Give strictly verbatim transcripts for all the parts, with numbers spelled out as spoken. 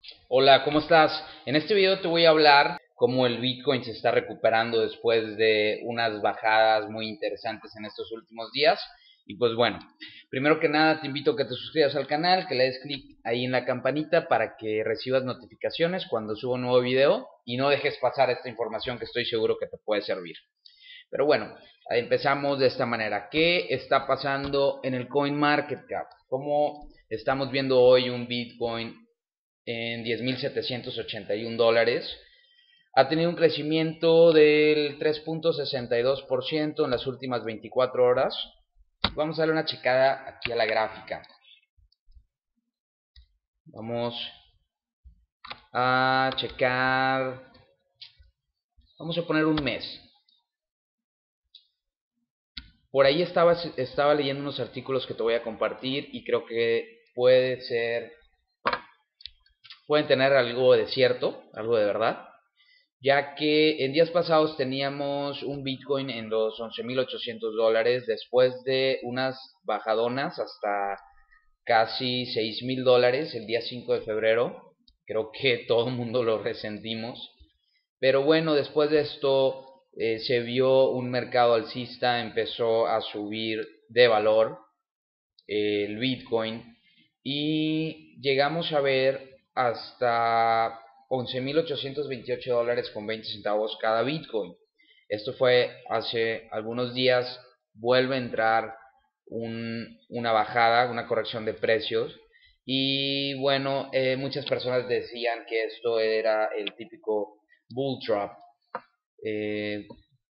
Hola, ¿cómo estás? En este video te voy a hablar cómo el Bitcoin se está recuperando después de unas bajadas muy interesantes en estos últimos días. Y pues bueno, primero que nada te invito a que te suscribas al canal, que le des clic ahí en la campanita para que recibas notificaciones cuando suba un nuevo video y no dejes pasar esta información que estoy seguro que te puede servir. Pero bueno, empezamos de esta manera. ¿Qué está pasando en el CoinMarketCap? ¿Cómo estamos viendo hoy un Bitcoin en diez mil setecientos ochenta y uno dólares? Ha tenido un crecimiento del tres punto sesenta y dos por ciento en las últimas veinticuatro horas. Vamos a darle una checada aquí a la gráfica. Vamos a checar. Vamos a poner un mes. Por ahí estaba, estaba leyendo unos artículos que te voy a compartir y creo que puede ser, pueden tener algo de cierto, algo de verdad, ya que en días pasados teníamos un Bitcoin en los once mil ochocientos dólares después de unas bajadonas hasta casi seis mil dólares el día cinco de febrero. Creo que todo el mundo lo resentimos, pero bueno, después de esto eh, se vio un mercado alcista, empezó a subir de valor eh, el Bitcoin y llegamos a ver hasta once mil ochocientos veintiocho dólares con veinte centavos cada Bitcoin. Esto fue hace algunos días. Vuelve a entrar un, una bajada, una corrección de precios. Y bueno, eh, muchas personas decían que esto era el típico bull trap. Eh,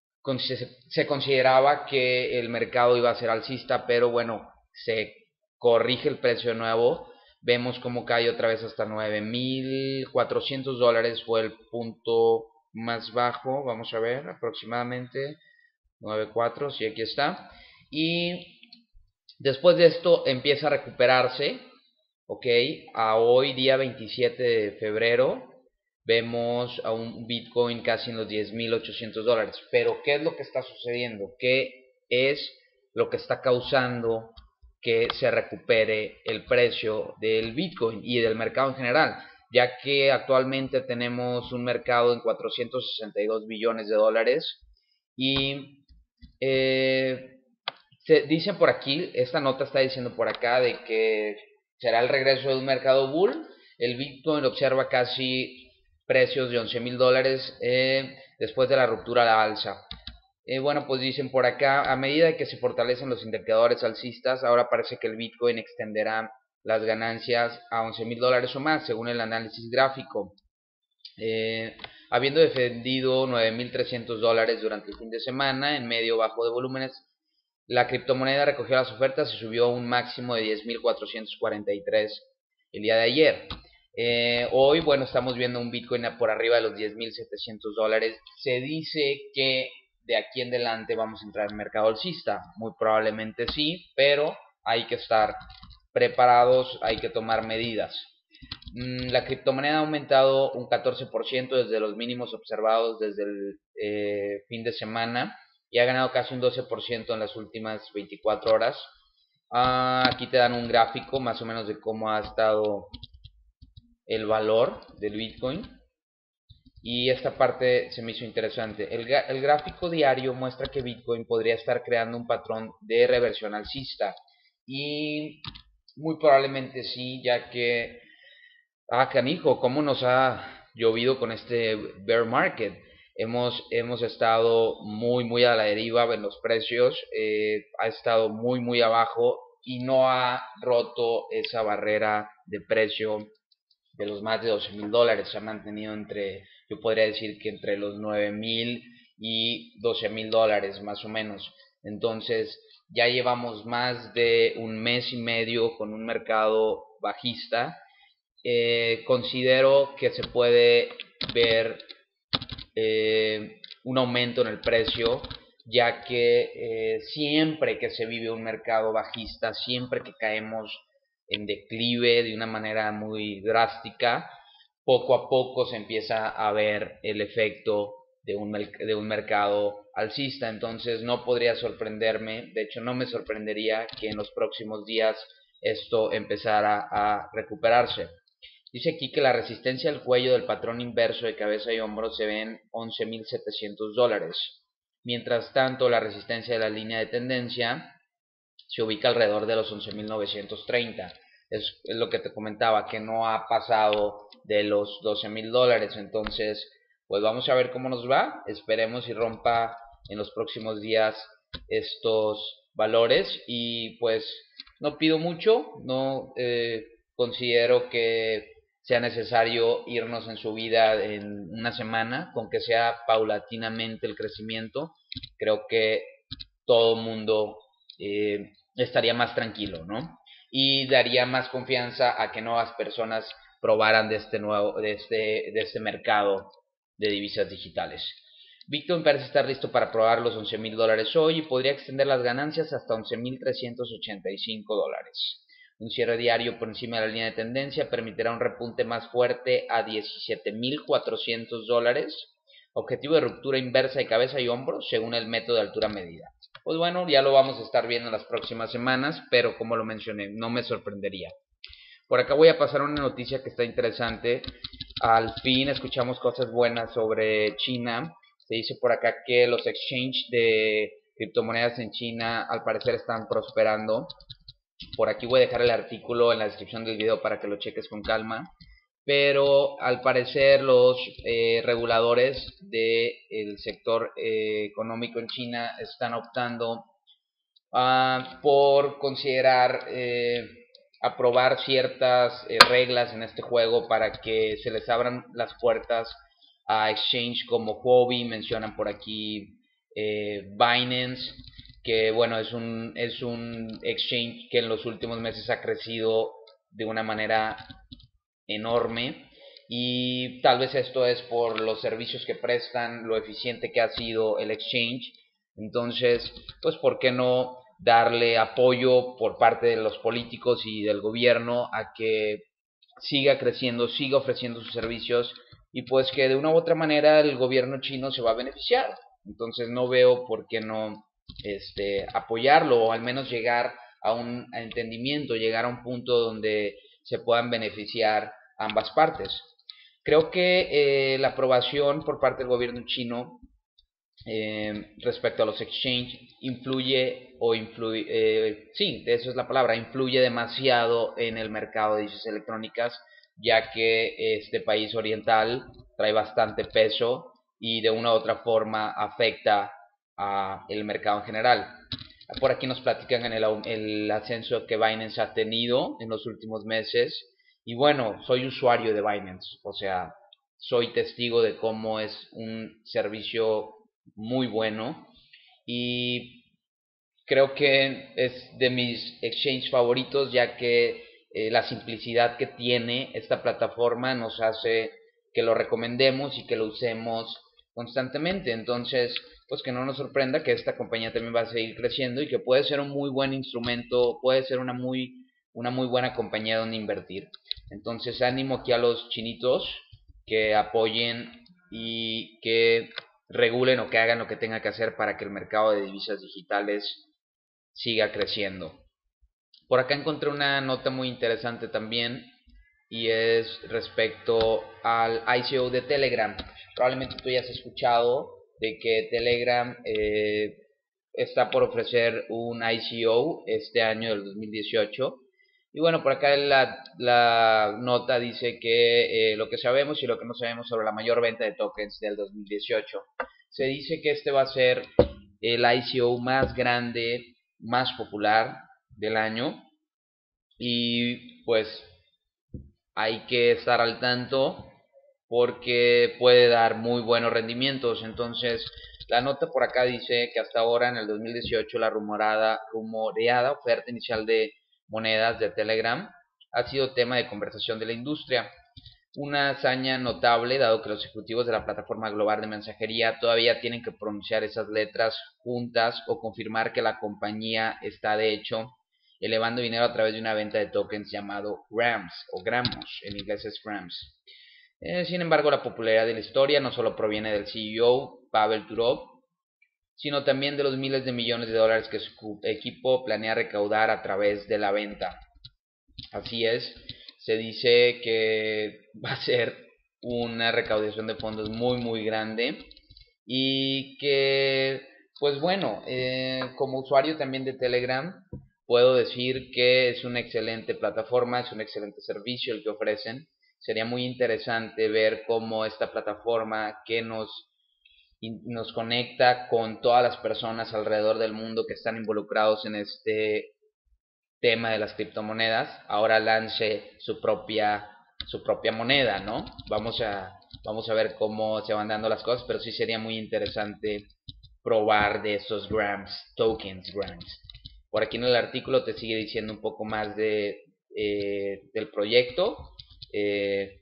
se consideraba que el mercado iba a ser alcista, pero bueno, se corrige el precio de nuevo. Vemos cómo cae otra vez hasta nueve mil cuatrocientos dólares, fue el punto más bajo. Vamos a ver, aproximadamente nueve punto cuatro, sí, aquí está. Y después de esto empieza a recuperarse, ok, a hoy día veintisiete de febrero vemos a un Bitcoin casi en los diez mil ochocientos dólares. Pero ¿qué es lo que está sucediendo? ¿Qué es lo que está causando que se recupere el precio del Bitcoin y del mercado en general? Ya que actualmente tenemos un mercado en cuatrocientos sesenta y dos billones de dólares y eh, se dicen por aquí, esta nota está diciendo por acá de que será el regreso de un mercado bull. El Bitcoin observa casi precios de once mil dólares eh, después de la ruptura a la alza. Eh, bueno, pues dicen por acá, a medida que se fortalecen los indicadores alcistas, ahora parece que el Bitcoin extenderá las ganancias a once mil dólares o más, según el análisis gráfico. Eh, habiendo defendido nueve mil trescientos dólares durante el fin de semana en medio bajo de volúmenes, la criptomoneda recogió las ofertas y subió a un máximo de diez mil cuatrocientos cuarenta y tres el día de ayer. Eh, hoy, bueno, estamos viendo un Bitcoin por arriba de los diez mil setecientos dólares. Se dice que de aquí en adelante vamos a entrar en mercado alcista. Muy probablemente sí, pero hay que estar preparados, hay que tomar medidas. Mm, La criptomoneda ha aumentado un catorce por ciento desde los mínimos observados desde el eh, fin de semana y ha ganado casi un doce por ciento en las últimas veinticuatro horas. Ah, aquí te dan un gráfico más o menos de cómo ha estado el valor del Bitcoin. Y esta parte se me hizo interesante. El, el gráfico diario muestra que Bitcoin podría estar creando un patrón de reversión alcista. Y muy probablemente sí, ya que ah, canijo, cómo nos ha llovido con este bear market. Hemos, hemos estado muy, muy a la deriva en los precios. Eh, ha estado muy, muy abajo y no ha roto esa barrera de precio de los más de doce mil dólares. Se ha mantenido entre, yo podría decir que entre los nueve mil y doce mil dólares más o menos. Entonces, ya llevamos más de un mes y medio con un mercado bajista. Eh, considero que se puede ver eh, un aumento en el precio, ya que eh, siempre que se vive un mercado bajista, siempre que caemos en declive de una manera muy drástica, poco a poco se empieza a ver el efecto de un, de un mercado alcista. Entonces no podría sorprenderme, de hecho no me sorprendería que en los próximos días esto empezara a recuperarse. Dice aquí que la resistencia al cuello del patrón inverso de cabeza y hombro se ve en once mil setecientos dólares. Mientras tanto, la resistencia de la línea de tendencia se ubica alrededor de los once mil novecientos treinta. Es, es lo que te comentaba, que no ha pasado de los doce mil dólares. Entonces, pues vamos a ver cómo nos va. Esperemos y rompa en los próximos días estos valores. Y pues no pido mucho, no eh, considero que sea necesario irnos en subida en una semana, con que sea paulatinamente el crecimiento. Creo que todo el mundo eh, estaría más tranquilo, ¿no? Y daría más confianza a que nuevas personas probaran de este nuevo, de este, de este mercado de divisas digitales. Bitcoin parece estar listo para probar los once mil dólares hoy y podría extender las ganancias hasta once mil trescientos ochenta y cinco dólares. Un cierre diario por encima de la línea de tendencia permitirá un repunte más fuerte a diecisiete mil cuatrocientos dólares. Objetivo de ruptura inversa de cabeza y hombro según el método de altura medida. Pues bueno, ya lo vamos a estar viendo en las próximas semanas, pero como lo mencioné, no me sorprendería. Por acá voy a pasar una noticia que está interesante. Al fin escuchamos cosas buenas sobre China. Se dice por acá que los exchanges de criptomonedas en China al parecer están prosperando. Por aquí voy a dejar el artículo en la descripción del video para que lo cheques con calma. Pero al parecer los eh, reguladores del sector eh, económico en China están optando uh, por considerar eh, aprobar ciertas eh, reglas en este juego para que se les abran las puertas a exchange como Huobi. Mencionan por aquí eh, Binance, que bueno, es un, es un exchange que en los últimos meses ha crecido de una manera enorme, y tal vez esto es por los servicios que prestan, lo eficiente que ha sido el exchange. Entonces, pues por qué no darle apoyo por parte de los políticos y del gobierno a que siga creciendo, siga ofreciendo sus servicios, y pues que de una u otra manera el gobierno chino se va a beneficiar. Entonces no veo por qué no este, apoyarlo, o al menos llegar a un entendimiento, llegar a un punto donde se puedan beneficiar ambas partes. Creo que eh, la aprobación por parte del gobierno chino eh, respecto a los exchanges influye o influye, eh, sí, eso es la palabra, influye demasiado en el mercado de divisas electrónicas, ya que este país oriental trae bastante peso y de una u otra forma afecta a el mercado en general. Por aquí nos platican en el, el ascenso que Binance ha tenido en los últimos meses. Y bueno, soy usuario de Binance, o sea, soy testigo de cómo es un servicio muy bueno, y creo que es de mis exchanges favoritos, ya que eh, la simplicidad que tiene esta plataforma nos hace que lo recomendemos y que lo usemos constantemente. Entonces, pues que no nos sorprenda que esta compañía también va a seguir creciendo y que puede ser un muy buen instrumento, puede ser una muy, una muy buena compañía donde invertir. Entonces, ánimo aquí a los chinitos, que apoyen y que regulen o que hagan lo que tenga que hacer para que el mercado de divisas digitales siga creciendo. Por acá encontré una nota muy interesante también, y es respecto al I C O de Telegram. Probablemente tú ya has escuchado de que Telegram eh, está por ofrecer un I C O este año del dos mil dieciocho. Y bueno, por acá la, la nota dice que eh, lo que sabemos y lo que no sabemos sobre la mayor venta de tokens del dos mil dieciocho. Se dice que este va a ser el I C O más grande, más popular del año, y pues hay que estar al tanto porque puede dar muy buenos rendimientos. Entonces, la nota por acá dice que hasta ahora en el dos mil dieciocho la rumorada, rumoreada oferta inicial de monedas de Telegram ha sido tema de conversación de la industria. Una hazaña notable, dado que los ejecutivos de la plataforma global de mensajería todavía tienen que pronunciar esas letras juntas o confirmar que la compañía está de hecho elevando dinero a través de una venta de tokens llamado grams o gramos, en inglés es grams. Eh, sin embargo, la popularidad de la historia no solo proviene del C E O Pavel Durov, sino también de los miles de millones de dólares que su equipo planea recaudar a través de la venta. Así es, Se dice que va a ser una recaudación de fondos muy muy grande y que pues bueno, eh, como usuario también de Telegram puedo decir que es una excelente plataforma, es un excelente servicio el que ofrecen. Sería muy interesante ver cómo esta plataforma que nos, nos conecta con todas las personas alrededor del mundo que están involucrados en este tema de las criptomonedas, ahora lance su propia su propia moneda, ¿no? Vamos a, vamos a ver cómo se van dando las cosas, pero sí sería muy interesante probar de esos grams, tokens grams. Por aquí en el artículo te sigue diciendo un poco más de, eh, del proyecto. Eh,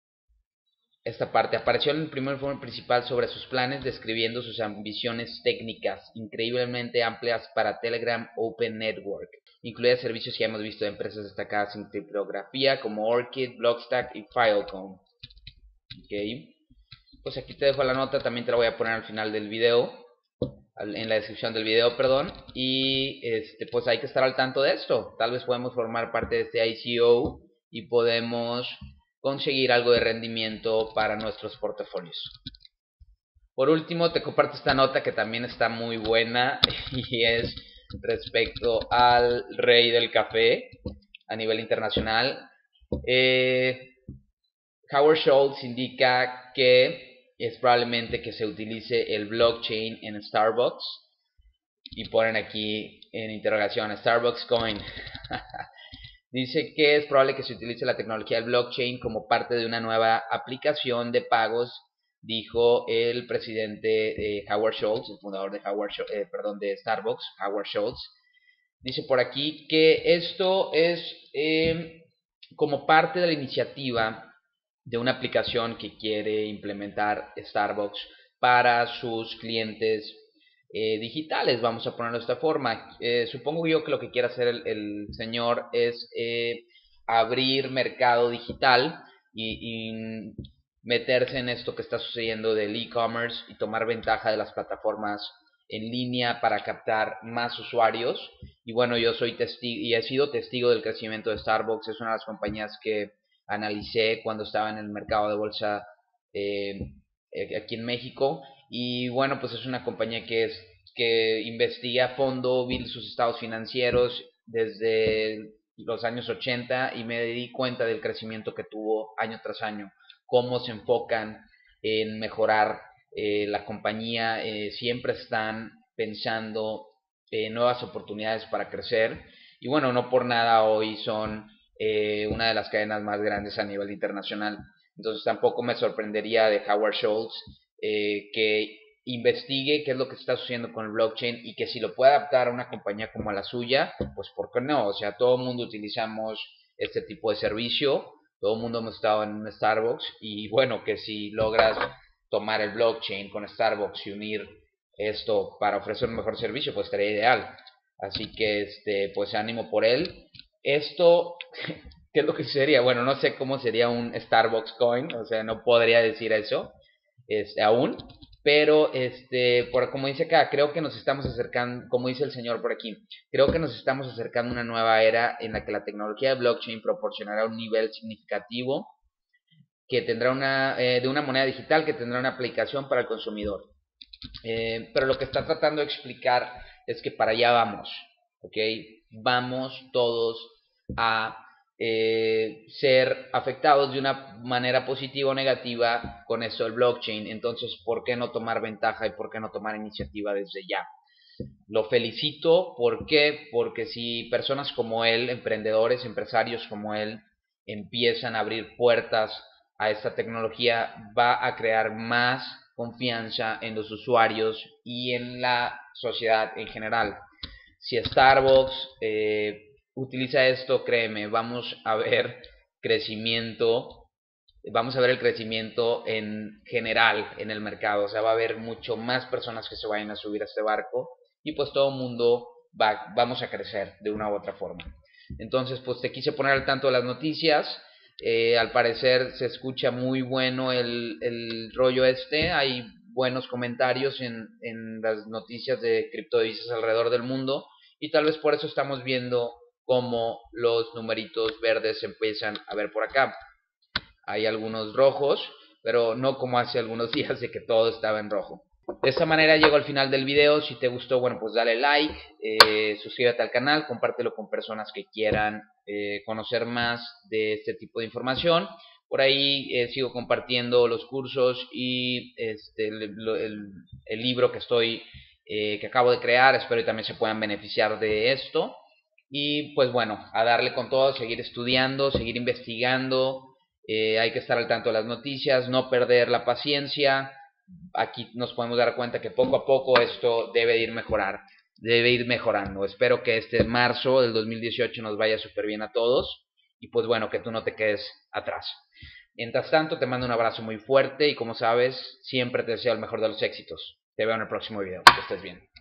esta parte apareció en el primer informe principal sobre sus planes, describiendo sus ambiciones técnicas increíblemente amplias para Telegram Open Network, incluye servicios que ya hemos visto de empresas destacadas en criptografía como Orchid, Blockstack y Filecone. Okay. Pues aquí te dejo la nota, también te la voy a poner al final del video, en la descripción del video, perdón, y este, pues hay que estar al tanto de esto. Tal vez podemos formar parte de este I C O y podemos conseguir algo de rendimiento para nuestros portafolios. Por último, te comparto esta nota que también está muy buena y es respecto al rey del café a nivel internacional. Eh, Howard Schultz indica que es probablemente que se utilice el blockchain en Starbucks y ponen aquí en interrogación Starbucks Coin. Dice que es probable que se utilice la tecnología del blockchain como parte de una nueva aplicación de pagos, dijo el presidente eh, Howard Schultz, el fundador de Howard, eh, perdón, de Starbucks, Howard Schultz. Dice por aquí que esto es eh, como parte de la iniciativa de una aplicación que quiere implementar Starbucks para sus clientes eh, digitales, vamos a ponerlo de esta forma. Eh, supongo yo que lo que quiere hacer el, el señor es eh, abrir mercado digital y, y meterse en esto que está sucediendo del e-commerce y tomar ventaja de las plataformas en línea para captar más usuarios. Y bueno, yo soy testigo y he sido testigo del crecimiento de Starbucks. Es una de las compañías que analicé cuando estaba en el mercado de bolsa eh, aquí en México. Y bueno, pues es una compañía que es que investiga a fondo, vi sus estados financieros desde los años ochenta y me di cuenta del crecimiento que tuvo año tras año, cómo se enfocan en mejorar eh, la compañía, eh, siempre están pensando en nuevas oportunidades para crecer y bueno, no por nada hoy son eh, una de las cadenas más grandes a nivel internacional. Entonces tampoco me sorprendería de Howard Schultz eh, que investigue qué es lo que está sucediendo con el blockchain y que si lo puede adaptar a una compañía como la suya, pues ¿por qué no? O sea, todo el mundo utilizamos este tipo de servicio, todo el mundo hemos estado en un Starbucks y bueno, que si logras tomar el blockchain con Starbucks y unir esto para ofrecer un mejor servicio, pues estaría ideal. Así que este, pues ánimo por él. Esto, ¿qué es lo que sería? Bueno, no sé cómo sería un Starbucks Coin, o sea, no podría decir eso este, aún, pero este, por como dice acá, creo que nos estamos acercando, como dice el señor por aquí, creo que nos estamos acercando a una nueva era en la que la tecnología de blockchain proporcionará un nivel significativo que tendrá una, eh, de una moneda digital que tendrá una aplicación para el consumidor. Eh, pero lo que está tratando de explicar es que para allá vamos, ¿ok? Vamos todos a eh, ser afectados de una manera positiva o negativa con esto del blockchain. Entonces, ¿por qué no tomar ventaja y por qué no tomar iniciativa desde ya? Lo felicito, ¿por qué? Porque si personas como él, emprendedores, empresarios como él, empiezan a abrir puertas a esta tecnología, va a crear más confianza en los usuarios y en la sociedad en general. Si Starbucks eh, utiliza esto, créeme, vamos a ver crecimiento, vamos a ver el crecimiento en general en el mercado, o sea, va a haber mucho más personas que se vayan a subir a este barco y pues todo el mundo va, vamos a crecer de una u otra forma. Entonces, pues te quise poner al tanto de las noticias. Eh, al parecer se escucha muy bueno el, el rollo este, hay buenos comentarios en, en las noticias de criptodivisas alrededor del mundo y tal vez por eso estamos viendo como los numeritos verdes se empiezan a ver por acá. Hay algunos rojos, pero no como hace algunos días de que todo estaba en rojo. De esta manera llego al final del video. Si te gustó, bueno, pues dale like, eh, suscríbete al canal, compártelo con personas que quieran eh, conocer más de este tipo de información. Por ahí eh, sigo compartiendo los cursos y este, el, el, el libro que estoy eh, que acabo de crear. Espero que también se puedan beneficiar de esto. Y pues bueno, a darle con todo, seguir estudiando, seguir investigando. Eh, hay que estar al tanto de las noticias, no perder la paciencia. Aquí nos podemos dar cuenta que poco a poco esto debe ir mejorar, debe ir mejorando. Espero que este marzo del dos mil dieciocho nos vaya súper bien a todos y pues bueno, que tú no te quedes atrás. Mientras tanto, te mando un abrazo muy fuerte y como sabes, siempre te deseo el mejor de los éxitos. Te veo en el próximo video. Que estés bien.